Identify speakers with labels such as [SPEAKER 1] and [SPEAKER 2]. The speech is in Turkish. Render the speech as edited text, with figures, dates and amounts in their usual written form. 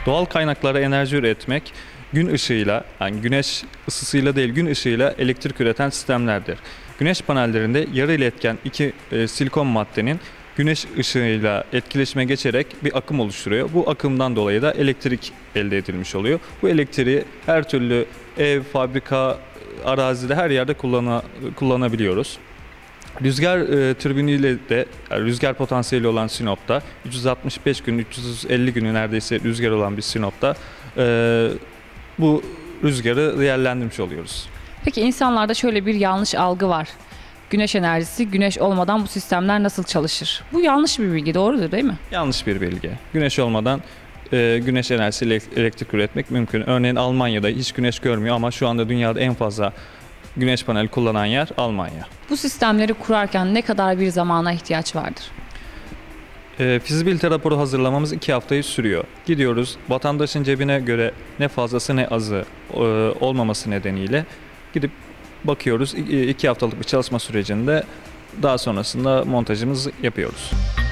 [SPEAKER 1] Doğal kaynaklara enerji üretmek gün ışığıyla, yani güneş ısısıyla değil gün ışığıyla elektrik üreten sistemlerdir. Güneş panellerinde yarı iletken iki silikon maddenin güneş ışığıyla etkileşime geçerek bir akım oluşturuyor. Bu akımdan dolayı da elektrik elde edilmiş oluyor. Bu elektriği her türlü ev, fabrika, arazide her yerde kullanabiliyoruz. Rüzgar türbiniyle de yani rüzgar potansiyeli olan Sinop'ta 365 gün, 350 günü neredeyse rüzgar olan bir Sinop'ta bu rüzgarı değerlendirmiş oluyoruz.
[SPEAKER 2] Peki insanlarda şöyle bir yanlış algı var. Güneş enerjisi, güneş olmadan bu sistemler nasıl çalışır? Bu yanlış bir bilgi, doğrudur değil mi?
[SPEAKER 1] Yanlış bir bilgi. Güneş olmadan güneş enerjisiyle elektrik üretmek mümkün. Örneğin Almanya'da hiç güneş görmüyor ama şu anda dünyada en fazla güneş paneli kullanan yer Almanya.
[SPEAKER 2] Bu sistemleri kurarken ne kadar bir zamana ihtiyaç vardır?
[SPEAKER 1] Fizibilite raporu hazırlamamız 2 haftayı sürüyor. Gidiyoruz, vatandaşın cebine göre ne fazlası ne azı olmaması nedeniyle gidip bakıyoruz. 2 haftalık bir çalışma sürecinde daha sonrasında montajımızı yapıyoruz.